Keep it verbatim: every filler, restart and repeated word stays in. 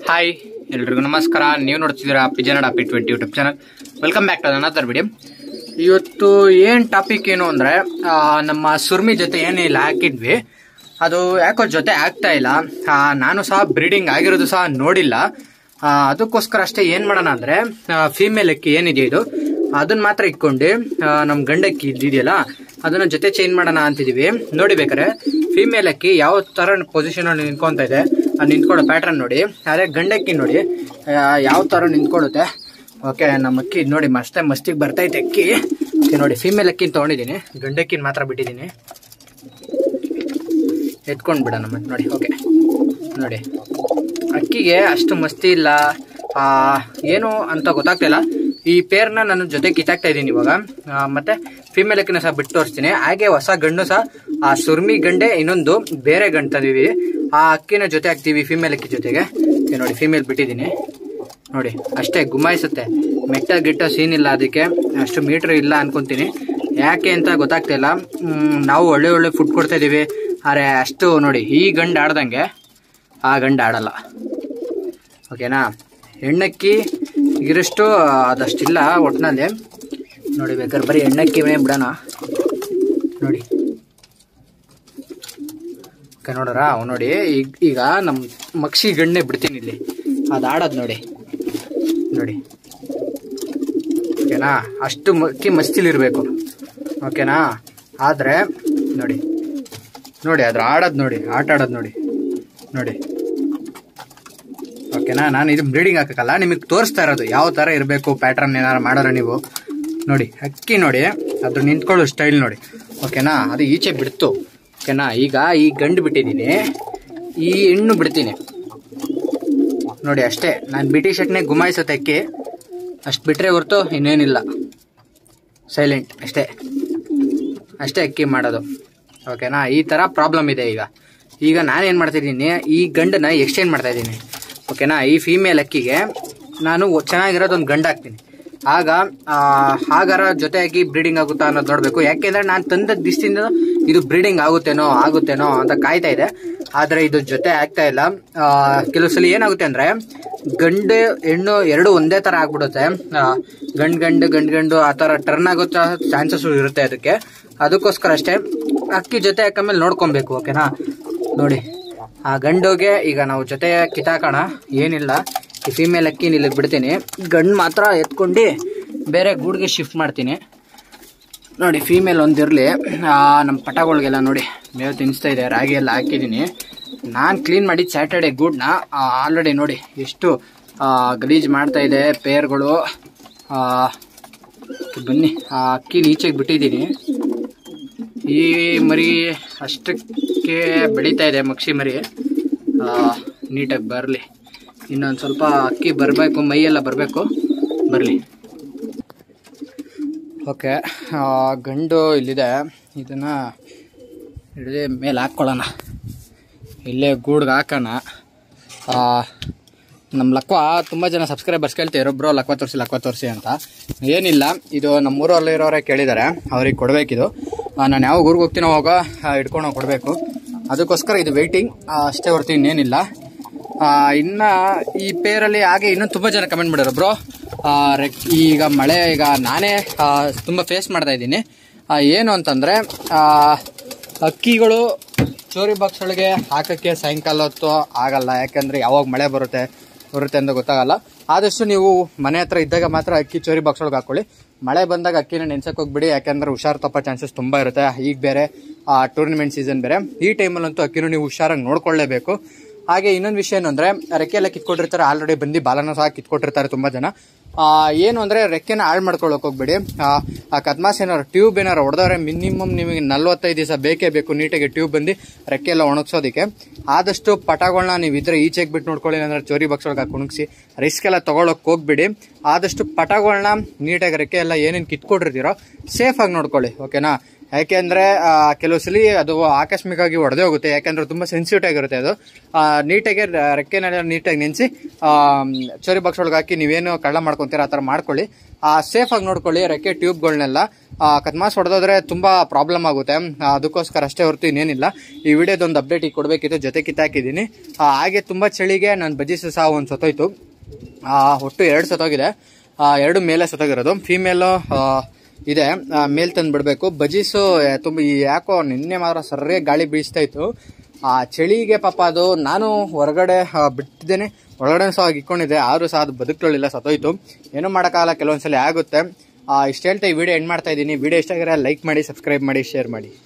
Hi ಎಲ್ರಿಗೂ ನಮಸ್ಕಾರ. ನೀವು ನೋಡ್ತಿದ್ದೀರಾ ಪಿಜನಡ್ ಅಪಿ twenty YouTube channel. Welcome back to another video. ಇವತ್ತು ಏನು ಟಾಪಿಕ್ ಏನು ಅಂದರೆ, ನಮ್ಮ ಸುರ್ಮಿ ಜೊತೆ ಏನಿಲ್ಲ ಹಾಕಿದ್ವಿ, ಅದು ಯಾಕೋ ಜೊತೆ ಆಗ್ತಾ ಇಲ್ಲ. ನಾನು ಸಹ ಬ್ರೀಡಿಂಗ್ ಆಗಿರೋದು ಸಹ ನೋಡಿಲ್ಲ. ಅದಕ್ಕೋಸ್ಕರ ಅಷ್ಟೇ ಏನು ಮಾಡೋಣ ಅಂದರೆ, ಫೀಮೇಲ್ ಅಕ್ಕಿ ಏನಿದೆ ಇದು ಅದನ್ನ ಮಾತ್ರ ಇಟ್ಕೊಂಡು ನಮ್ಮ ಗಂಡಕ್ಕಿ ಇದ್ದಿದೆಯಲ್ಲ ಅದನ್ನ ಜೊತೆ ಚೇಂಜ್ ಮಾಡೋಣ ಅಂತಿದೀವಿ. ನೋಡಿ ಬೇಕಾರೆ ಫೀಮೇಲ್ ಅಕ್ಕಿ ಯಾವ ತರ ಪೊಸಿಷನ್ ಅಲ್ಲಿ ನಿಂತ್ಕೊಂತ ಇದೆ, ನಿಂತ್ಕೊಳ್ಳೋ ಪ್ಯಾಟರ್ನ್ ನೋಡಿ. ಅದೇ ಗಂಡಕ್ಕಿ ನೋಡಿ ಯಾವ ತರ ನಿಂತ್ಕೊಳ್ಳುತ್ತೆ. ಓಕೆ, ನಮ್ಮ ಅಕ್ಕಿ ನೋಡಿ ಮಸ್ತೆ ಮಸ್ತಿಗೆ ಬರ್ತೈತೆ ಅಕ್ಕಿ. ಓಕೆ ನೋಡಿ, ಫೀಮೇಲ್ ಅಕ್ಕಿನ ತೊಗೊಂಡಿದ್ದೀನಿ, ಗಂಡಕ್ಕಿನ ಮಾತ್ರ ಬಿಟ್ಟಿದ್ದೀನಿ. ಎತ್ಕೊಂಡು ಬಿಡೋಣ ಮತ್ತೆ ನೋಡಿ. ಓಕೆ ನೋಡಿ, ಅಕ್ಕಿಗೆ ಅಷ್ಟು ಮಸ್ತಿ ಇಲ್ಲ, ಏನು ಅಂತ ಗೊತ್ತಾಗ್ತಿಲ್ಲ. ಈ ಪೇರ್ನ ನಾನು ಜೊತೆ ಕಿತ್ತಾಕ್ತಾ ಇದ್ದೀನಿ ಇವಾಗ. ಮತ್ತೆ ಫಿಮೇಲ್ ಅಕ್ಕಿನ ಸಹ ಬಿಟ್ಟು ತೋರಿಸ್ತೀನಿ. ಹಾಗೆ ಹೊಸ ಗಂಡು ಸಹ ಆ ಸುರ್ಮಿ ಗಂಡೆ ಇನ್ನೊಂದು ಬೇರೆ ಗಂಡು ತಂದಿದ್ದೀವಿ, ಆ ಅಕ್ಕಿನ ಜೊತೆ ಹಾಕ್ತೀವಿ ಫಿಮೇಲ್ ಅಕ್ಕಿ ಜೊತೆಗೆ. ನೋಡಿ ಫಿಮೇಲ್ ಬಿಟ್ಟಿದ್ದೀನಿ ನೋಡಿ, ಅಷ್ಟೇ ಗುಮಾಯಿಸುತ್ತೆ. ಮೆಟ್ಟ ಗಿಟ್ಟ ಸೀನ್ ಇಲ್ಲ, ಅದಕ್ಕೆ ಅಷ್ಟು ಮೀಟ್ರ್ ಇಲ್ಲ ಅನ್ಕೊಂತೀನಿ. ಯಾಕೆ ಅಂತ ಗೊತ್ತಾಗ್ತಾ ಇಲ್ಲ. ನಾವು ಒಳ್ಳೆ ಒಳ್ಳೆ ಫುಡ್ ಕೊಡ್ತಾ ಇದೀವಿ, ಆದರೆ ಅಷ್ಟು ನೋಡಿ ಈ ಗಂಡು ಆಡ್ದಂಗೆ ಆ ಗಂಡು ಆಡಲ್ಲ. ಓಕೆನಾ, ಹೆಣ್ಣಕ್ಕಿ ಇರಷ್ಟು ಅದಷ್ಟಿಲ್ಲ ಒಟ್ಟಿನಲ್ಲಿ. ನೋಡಿ ಬೇಕಾದ್ರೆ ಬರೀ ಹೆಣ್ಣಕ್ಕಿವೇ ಬಿಡೋಣ ನೋಡಿ. ಓಕೆ ನೋಡ್ರ, ಅವ್ ನೋಡಿ ಈಗ ಈಗ ನಮ್ಮ ಮಕ್ಷಿ ಗಣ್ಣೆ ಬಿಡ್ತೀನಿ ಇಲ್ಲಿ, ಅದು ಆಡೋದು ನೋಡಿ ನೋಡಿ. ಓಕೆನಾ, ಅಷ್ಟು ಮಕ್ಕಿ ಮಸ್ತಿಲಿರಬೇಕು. ಓಕೆನಾ, ಆದರೆ ನೋಡಿ ನೋಡಿ ಅದ್ರ ಆಡೋದು ನೋಡಿ, ಆಟ ಆಡೋದು ನೋಡಿ ನೋಡಿ. ಓಕೆನಾ, ನಾನು ಇದು ಬ್ರೀಡಿಂಗ್ ಹಾಕಕ್ಕಲ್ಲ, ನಿಮಗೆ ತೋರಿಸ್ತಾ ಇರೋದು ಯಾವ ಥರ ಇರಬೇಕು ಪ್ಯಾಟ್ರನ್. ಏನಾರು ಮಾಡೋರ ನೀವು ನೋಡಿ, ಅಕ್ಕಿ ನೋಡಿ ಅದ್ರ ನಿಂತ್ಕೊಳ್ಳೋ ಸ್ಟೈಲ್ ನೋಡಿ. ಓಕೆನಾ, ಅದು ಈಚೆ ಬಿಡ್ತು. ಓಕೆನಾ, ಈಗ ಈ ಗಂಡು ಬಿಟ್ಟಿದ್ದೀನಿ, ಈ ಹೆಣ್ಣು ಬಿಡ್ತೀನಿ ನೋಡಿ. ಅಷ್ಟೇ, ನಾನು ಬಿಟಿ ಶೆಟ್ನೆ ಗುಮಾಯಿಸುತ್ತೆ ಅಕ್ಕಿ, ಅಷ್ಟು ಬಿಟ್ಟರೆ ಹೊರ್ತು ಇನ್ನೇನಿಲ್ಲ. ಸೈಲೆಂಟ್ ಅಷ್ಟೇ ಅಷ್ಟೇ ಅಕ್ಕಿ ಮಾಡೋದು. ಓಕೆನಾ, ಈ ಥರ ಪ್ರಾಬ್ಲಮ್ ಇದೆ. ಈಗ ಈಗ ನಾನೇನು ಮಾಡ್ತಾಯಿದ್ದೀನಿ, ಈ ಗಂಡನ್ನ ಎಕ್ಸ್ಚೇಂಜ್ ಮಾಡ್ತಾಯಿದ್ದೀನಿ. ಓಕೆನಾ, ಈ ಫೀಮೇಲ್ ಅಕ್ಕಿಗೆ ನಾನು ಚೆನ್ನಾಗಿರೋದೊಂದು ಗಂಡು ಹಾಕ್ತೀನಿ. ಆಗ ಹಾಗಾರ ಜೊತೆಯಾಗಿ ಬ್ರೀಡಿಂಗ್ ಆಗುತ್ತಾ ಅನ್ನೋದು ನೋಡಬೇಕು. ಯಾಕೆಂದರೆ ನಾನು ತಂದ ದಿವಸದಿಂದ ಇದು ಬ್ರೀಡಿಂಗ್ ಆಗುತ್ತೇನೋ ಆಗುತ್ತೇನೋ ಅಂತ ಕಾಯ್ತಾ ಇದೆ, ಆದರೆ ಇದು ಜೊತೆ ಆಗ್ತಾ ಇಲ್ಲ. ಕೆಲವು ಸಲ ಏನಾಗುತ್ತೆ ಅಂದರೆ, ಗಂಡು ಹೆಣ್ಣು ಎರಡು ಒಂದೇ ಥರ ಆಗ್ಬಿಡುತ್ತೆ. ಗಂಡು ಗಂಡು ಗಂಡು ಗಂಡು ಆ ಥರ ಟರ್ನ್ ಆಗೋ ಚಾನ್ಸಸ್ ಇರುತ್ತೆ. ಅದಕ್ಕೆ ಅದಕ್ಕೋಸ್ಕರ ಅಷ್ಟೇ ಅಕ್ಕಿ ಜೊತೆ ಹಾಕಮೇಲೆ ನೋಡ್ಕೊಬೇಕು. ಓಕೆನಾ, ನೋಡಿ ಆ ಗಂಡುಗೆ ಈಗ ನಾವು ಜೊತೆ ಕಿತ್ತಾಕೋಣ. ಏನಿಲ್ಲ, ಈ ಫೀಮೇಲ್ ಅಕ್ಕಿ ಇಲ್ಲಿಗೆ ಬಿಡ್ತೀನಿ, ಗಂಡು ಮಾತ್ರ ಎತ್ಕೊಂಡು ಬೇರೆ ಗೂಡಿಗೆ ಶಿಫ್ಟ್ ಮಾಡ್ತೀನಿ. ನೋಡಿ ಫೀಮೇಲ್ ಒಂದಿರಲಿ. ನಮ್ಮ ಪಟಗಳಿಗೆಲ್ಲ ನೋಡಿ ಮೇವು ತಿನ್ನಿಸ್ತಾ ಇದೆ, ರಾಗಿ ಎಲ್ಲ ಹಾಕಿದ್ದೀನಿ. ನಾನು ಕ್ಲೀನ್ ಮಾಡಿದ್ದು ಸ್ಯಾಟರ್ಡೆ ಗೂಡನ್ನ ಆಲ್ರೆಡಿ ನೋಡಿ ಎಷ್ಟು ಗಲೀಜು ಮಾಡ್ತಾ ಇದೆ ಪೇರ್ಗಳು. ಬನ್ನಿ, ಆ ಅಕ್ಕಿನ ಈಚೆಗೆ ಬಿಟ್ಟಿದ್ದೀನಿ. ಈ ಮರಿ ಅಷ್ಟಕ್ಕೆ ಬೆಳೀತಾ ಇದೆ, ಮಕ್ಷಿ ಮರಿ ನೀಟಾಗಿ ಬರಲಿ. ಇನ್ನೊಂದು ಸ್ವಲ್ಪ ಅಕ್ಕಿ ಬರಬೇಕು, ಮೈಯೆಲ್ಲ ಬರಬೇಕು, ಬರಲಿ. ಓಕೆ, ಗಂಡು ಇಲ್ಲಿದೆ, ಇದನ್ನು ಹಿಡಿದು ಮೇಲೆ ಹಾಕ್ಕೊಳ್ಳೋಣ, ಇಲ್ಲೇ ಗೂಡ್ಗೆ ಹಾಕೋಣ. ನಮ್ಮ ಲಕ್ವ ತುಂಬ ಜನ ಸಬ್ಸ್ಕ್ರೈಬರ್ಸ್ ಕೇಳ್ತೀವಿ, ಬ್ರೋ ಲಕ್ವ ತೋರಿಸಿ ಲಕ್ವ ತೋರಿಸಿ ಅಂತ. ಏನಿಲ್ಲ, ಇದು ನಮ್ಮೂರಲ್ಲಿರೋರೇ ಕೇಳಿದ್ದಾರೆ, ಅವ್ರಿಗೆ ಕೊಡಬೇಕಿದು. ನಾನು ಯಾವ ಊರಿಗೆ ಹೋಗ್ತೀನೋ ಅವಾಗ ಇಟ್ಕೊಂಡು ಹೋಗಿ ಕೊಡಬೇಕು. ಅದಕ್ಕೋಸ್ಕರ ಇದು ವೆಯ್ಟಿಂಗ್ ಅಷ್ಟೇ ಹೊರ್ತು ಇನ್ನೇನಿಲ್ಲ. ಇನ್ನು ಈ ಪೇರಲ್ಲಿ ಹಾಗೆ ಇನ್ನೂ ತುಂಬ ಜನ ಕಮೆಂಟ್ ಮಾಡಿದ್ರು, ಬ್ರೋ ಈಗ ಮಳೆ, ಈಗ ನಾನೇ ತುಂಬ ಫೇಸ್ ಮಾಡ್ತಾ ಇದ್ದೀನಿ. ಏನು ಅಂತಂದರೆ, ಅಕ್ಕಿಗಳು ಚೋರಿ ಬಾಕ್ಸ್ ಒಳಗೆ ಹಾಕೋಕ್ಕೆ ಸಾಯಂಕಾಲ ಹೊತ್ತು ಆಗಲ್ಲ, ಯಾಕೆಂದರೆ ಯಾವಾಗ ಮಳೆ ಬರುತ್ತೆ ಬರುತ್ತೆ ಅಂತ ಗೊತ್ತಾಗಲ್ಲ. ಆದಷ್ಟು ನೀವು ಮನೆ ಹತ್ರ ಇದ್ದಾಗ ಮಾತ್ರ ಅಕ್ಕಿ ಚೋರಿ ಬಾಕ್ಸ್ ಒಳಗೆ ಹಾಕೊಳ್ಳಿ. ಮಳೆ ಬಂದಾಗ ಅಕ್ಕಿನ ನೆನ್ಸಕ್ಕೆ ಹೋಗ್ಬಿಡಿ, ಯಾಕೆಂದರೆ ಹುಷಾರು ತಪ್ಪೋ ಚಾನ್ಸಸ್ ತುಂಬ ಇರುತ್ತೆ. ಈಗ ಬೇರೆ ಟೂರ್ನಿಮೆಂಟ್ ಸೀಸನ್ ಬೇರೆ, ಈ ಟೈಮಲ್ಲಂತೂ ಅಕ್ಕಿನೂ ನೀವು ಹುಷಾರಾಗಿ ನೋಡ್ಕೊಳ್ಳೇಬೇಕು. ಹಾಗೆ ಇನ್ನೊಂದು ವಿಷಯ ಏನು ಅಂದರೆ, ರೆಕ್ಕೆ ಎಲ್ಲ ಕಿತ್ಕೊಟ್ಟಿರ್ತಾರೆ, ಆಲ್ರೆಡಿ ಬಂದು ಬಾಲನ ಸಹ ಕಿತ್ಕೊಟ್ಟಿರ್ತಾರೆ ತುಂಬ ಜನ. ಏನು ಅಂದರೆ, ರೆಕ್ಕೆನ ಹಾಳು ಮಾಡ್ಕೊಳ್ಳೋಕೆ ಹೋಗ್ಬೇಡಿ. ಆ ಕದ್ಮಾಸ್ ಏನಾರು ಟ್ಯೂಬ್ ಏನಾರು ಹೊಡೆದವ್ರೆ ಮಿನಿಮಮ್ ನಿಮಗೆ ನಲ್ವತ್ತೈದು ದಿವಸ ಬೇಕೇ ಬೇಕು ನೀಟಾಗಿ ಟ್ಯೂಬ್ ಬಂದು ರೆಕ್ಕೆ ಎಲ್ಲ ಒಣಗಿಸೋದಕ್ಕೆ. ಆದಷ್ಟು ಪಟಗಳನ್ನ ನೀವು ಇದ್ರೆ ಈಚೆಗೆ ಬಿಟ್ಟು ನೋಡ್ಕೊಳ್ಳಿ, ಅಂದರೆ ಚೋರಿ ಬಾಕ್ಸ್ ಒಳಗೆ ಕುಣಗಿಸಿ ರಿಸ್ಕ್ ಎಲ್ಲ ತೊಗೊಳಕ್ಕೆ ಹೋಗ್ಬಿಡಿ. ಆದಷ್ಟು ಪಟಗಳನ್ನ ನೀಟಾಗಿ ರೆಕ್ಕೆ ಎಲ್ಲ ಏನೇನು ಕಿತ್ಕೊಟ್ಟಿರ್ತೀರೋ ಸೇಫಾಗಿ ನೋಡ್ಕೊಳ್ಳಿ. ಓಕೆನಾ, ಯಾಕೆಂದರೆ ಕೆಲವು ಸಲ ಅದು ಆಕಸ್ಮಿಕವಾಗಿ ಒಡೆದೇ ಹೋಗುತ್ತೆ, ಯಾಕೆಂದರೆ ತುಂಬ ಸೆನ್ಸಿಟಿವ್ ಆಗಿರುತ್ತೆ ಅದು. ನೀಟಾಗಿ ರೆಕ್ಕೆನೆಲ್ಲ ನೀಟಾಗಿ ನೆನೆಸಿ ಚೋರಿ ಬಾಕ್ಸ್ ಒಳಗೆ ಹಾಕಿ ನೀವೇನು ಕಳ್ಳ ಮಾಡ್ಕೊತೀರ ಆ ಥರ ಮಾಡ್ಕೊಳ್ಳಿ. ಸೇಫಾಗಿ ನೋಡ್ಕೊಳ್ಳಿ ರೆಕ್ಕೆ ಟ್ಯೂಬ್ಗಳನ್ನೆಲ್ಲ. ಕದ್ಮಾಸ್ ಹೊಡೆದೋದ್ರೆ ತುಂಬ ಪ್ರಾಬ್ಲಮ್ ಆಗುತ್ತೆ, ಅದಕ್ಕೋಸ್ಕರ ಅಷ್ಟೇ ಹೊರತು ಇನ್ನೇನಿಲ್ಲ. ಈ ವಿಡಿಯೋದೊಂದು ಅಪ್ಡೇಟ್ ಈಗ ಕೊಡಬೇಕಿತ್ತು, ಜೊತೆ ಕಿತ್ತಾಕಿದ್ದೀನಿ. ಹಾಗೆ ತುಂಬ ಚಳಿಗೆ ನಾನು ಬಜ್ಜಿ ಸಹ ಒಂದು ಸತ್ತೋಯ್ತು, ಒಟ್ಟು ಎರಡು ಸತ್ತೋಗಿದೆ, ಎರಡು ಮೇಲೆ ಸತ್ತೋಗಿರೋದು. ಫೀಮೇಲು ಇದೆ, ಮೇಲ್ ತಂದು ಬಿಡಬೇಕು. ಬಜೀಸು ತುಂಬ ಯಾಕೋ ನಿನ್ನೆ ಮಾತ್ರ ಸರಿಯಾಗಿ ಗಾಳಿ ಬೀಸ್ತಾ ಇತ್ತು. ಆ ಚಳಿಗೆ ಪಾಪ ಅದು ನಾನು ಹೊರಗಡೆ ಬಿಟ್ಟಿದ್ದೇನೆ, ಹೊರಗಡೆ ಸಹ ಇಟ್ಕೊಂಡಿದ್ದೆ, ಆದರೂ ಸಹ ಅದು ಬದುಕಲಿಲ್ಲ, ಸತ್ತೋಯ್ತು. ಏನೂ ಮಾಡೋಕ್ಕಾಗಲ್ಲ, ಕೆಲವೊಂದ್ಸಲ ಆಗುತ್ತೆ. ಇಷ್ಟು ಹೇಳ್ತಾ ಈ ವಿಡಿಯೋ ಎಂಡ್ ಮಾಡ್ತಾ ಇದ್ದೀನಿ. ವಿಡಿಯೋ ಇಷ್ಟ ಆಗಿರೋ ಲೈಕ್ ಮಾಡಿ, ಸಬ್ಸ್ಕ್ರೈಬ್ ಮಾಡಿ, ಶೇರ್ ಮಾಡಿ.